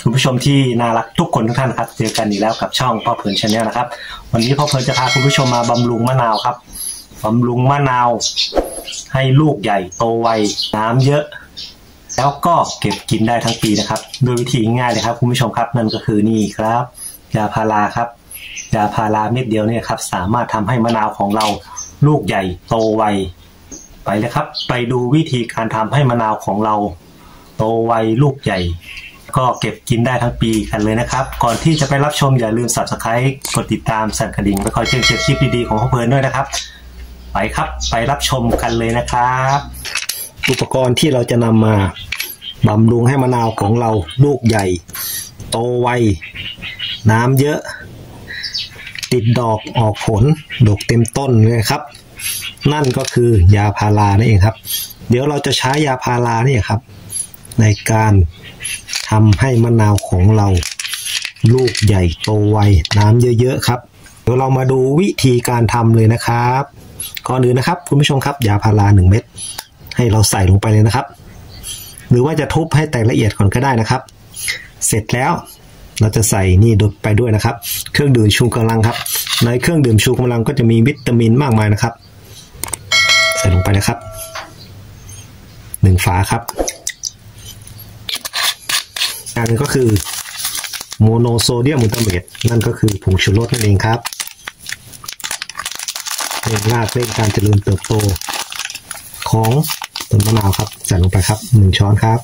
คุณผู้ชมที่น่ารักทุกคนทุกท่านครับเจอกันอีกแล้วกับช่องพ่อเพลินชาแนลนะครับวันนี้พ่อเพลินจะพาคุณผู้ชมมาบำรุงมะนาวครับบำรุงมะนาวให้ลูกใหญ่โตไวน้ำเยอะแล้วก็เก็บกินได้ทั้งปีนะครับโดยวิธีง่ายเลยครับคุณผู้ชมครับนั่นก็คือนี่ครับยาพาราครับยาพาราเม็ดเดียวเนี่ยครับสามารถทำให้มะนาวของเราลูกใหญ่โตไวไปเลยครับไปดูวิธีการทำให้มะนาวของเราโตไวลูกใหญ่ก็เก็บกินได้ทั้งปีกันเลยนะครับก่อนที่จะไปรับชมอย่าลืม Subscribe กดติดตามสั่นกระดิ่งไปคอยแจ้งเตือนคลิปดีๆของพ่อเพลินด้วยนะครับไปครับไปรับชมกันเลยนะครับอุปกรณ์ที่เราจะนำมาบำรุงให้มะนาวของเราลูกใหญ่โตไวน้ำเยอะติดดอกออกผลดกเต็มต้นเลยครับนั่นก็คือยาพารานั่นเองครับเดี๋ยวเราจะใช้ยาพารานี่ครับในการทำให้มะนาวของเราลูกใหญ่โตไวน้ำเยอะๆครับเดี๋ยวเรามาดูวิธีการทำเลยนะครับก่อนอื่นนะครับคุณผู้ชมครับยาพารา1 เม็ดให้เราใส่ลงไปเลยนะครับหรือว่าจะทุบให้แตกละเอียดก่อนก็ได้นะครับเสร็จแล้วเราจะใส่นี่ไปด้วยนะครับเครื่องดื่มชูกำลังครับในเครื่องดื่มชูกำลังก็จะมีวิตามินมากมายนะครับใส่ลงไปนะครับ1 ฝาครับอันนึงก็คือโมโนโซเดียมกลูตาเมตนั่นก็คือผงชูรสนั่นเองครับเร่งรากเร่งการเจริญเติบโตของต้นมะนาวครับใส่ลงไปครับ1 ช้อนครับ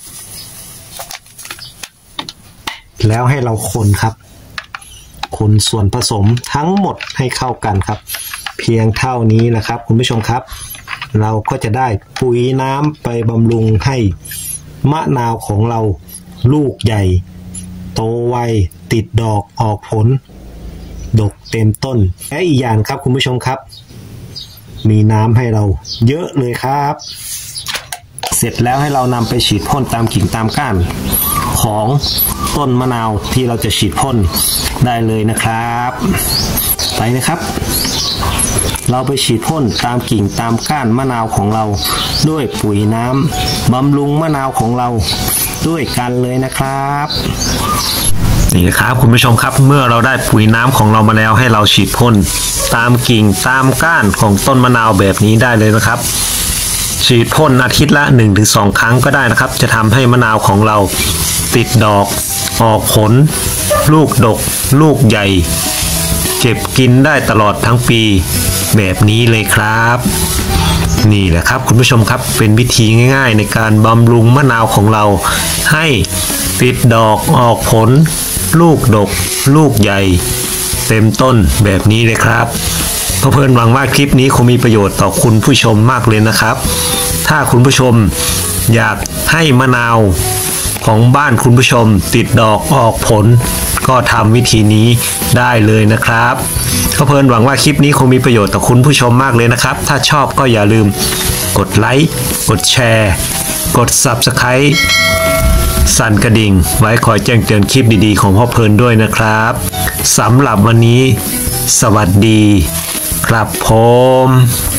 แล้วให้เราคนครับคนส่วนผสมทั้งหมดให้เข้ากันครับเพียงเท่านี้นะครับคุณผู้ชมครับเราก็จะได้ปุ๋ยน้ำไปบำรุงให้มะนาวของเราลูกใหญ่โตไวติดดอกออกผลดกเต็มต้นและอีกอย่างครับคุณผู้ชมครับมีน้ำให้เราเยอะเลยครับเสร็จแล้วให้เรานำไปฉีดพ่นตามกิ่งตามก้านของต้นมะนาวที่เราจะฉีดพ่นได้เลยนะครับไปนะครับเราไปฉีดพ่นตามกิ่งตามก้านมะนาวของเราด้วยปุ๋ยน้ำบำรุงมะนาวของเราด้วยกันเลยนะครับนี่ครับคุณผู้ชมครับเมื่อเราได้ปุ๋ยน้ำของเรามาแล้วให้เราฉีดพ่นตามกิ่งตามก้านของต้นมะนาวแบบนี้ได้เลยนะครับฉีดพ่นอาทิตย์ละ 1-2 ครั้งก็ได้นะครับจะทำให้มะนาวของเราติดดอกออกผลลูกดกลูกใหญ่เก็บกินได้ตลอดทั้งปีแบบนี้เลยครับนี่แหละครับคุณผู้ชมครับเป็นวิธีง่ายๆในการบำรุงมะนาวของเราให้ติดดอกออกผลลูกดกลูกใหญ่เต็มต้นแบบนี้เลยครับพ่อเพลินหวังว่าคลิปนี้คงมีประโยชน์ต่อคุณผู้ชมมากเลยนะครับถ้าคุณผู้ชมอยากให้มะนาวของบ้านคุณผู้ชมติดดอกออกผลก็ทำวิธีนี้ได้เลยนะครับพ่อเพลินหวังว่าคลิปนี้คงมีประโยชน์ต่อคุณผู้ชมมากเลยนะครับถ้าชอบก็อย่าลืมกดไลค์กดแชร์กด Subscribe สั่นกระดิ่งไว้คอยแจ้งเตือนคลิปดีๆของพ่อเพลินด้วยนะครับสำหรับวันนี้สวัสดีครับผม